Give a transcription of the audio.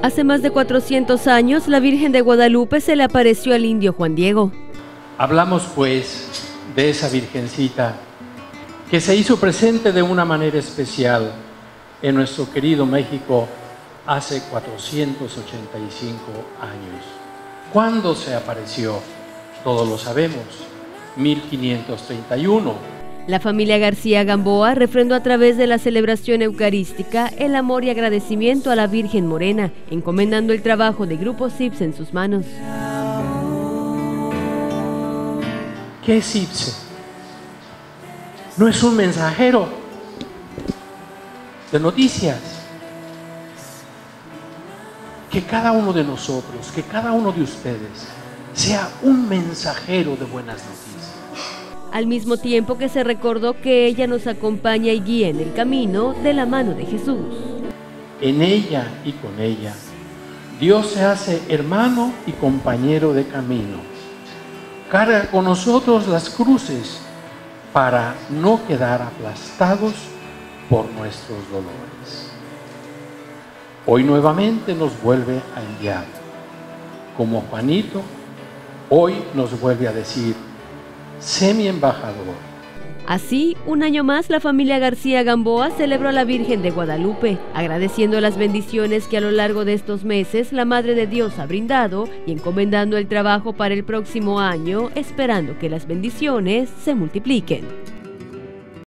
Hace más de 400 años, la Virgen de Guadalupe se le apareció al indio Juan Diego. Hablamos pues de esa Virgencita que se hizo presente de una manera especial en nuestro querido México hace 485 años. ¿Cuándo se apareció? Todos lo sabemos, 1531. La familia García Gamboa refrendó a través de la celebración eucarística el amor y agradecimiento a la Virgen Morena, encomendando el trabajo de Grupo CIPSE en sus manos. ¿Qué es CIPSE? No es un mensajero de noticias. Que cada uno de nosotros, que cada uno de ustedes sea un mensajero de buenas noticias. Al mismo tiempo que se recordó que ella nos acompaña y guía en el camino de la mano de Jesús. En ella y con ella, Dios se hace hermano y compañero de camino. Carga con nosotros las cruces para no quedar aplastados por nuestros dolores. Hoy nuevamente nos vuelve a enviar. Como Juanito, hoy nos vuelve a decir: sé mi embajador. Así, un año más, la familia García Gamboa celebró a la Virgen de Guadalupe, agradeciendo las bendiciones que a lo largo de estos meses la Madre de Dios ha brindado y encomendando el trabajo para el próximo año, esperando que las bendiciones se multipliquen.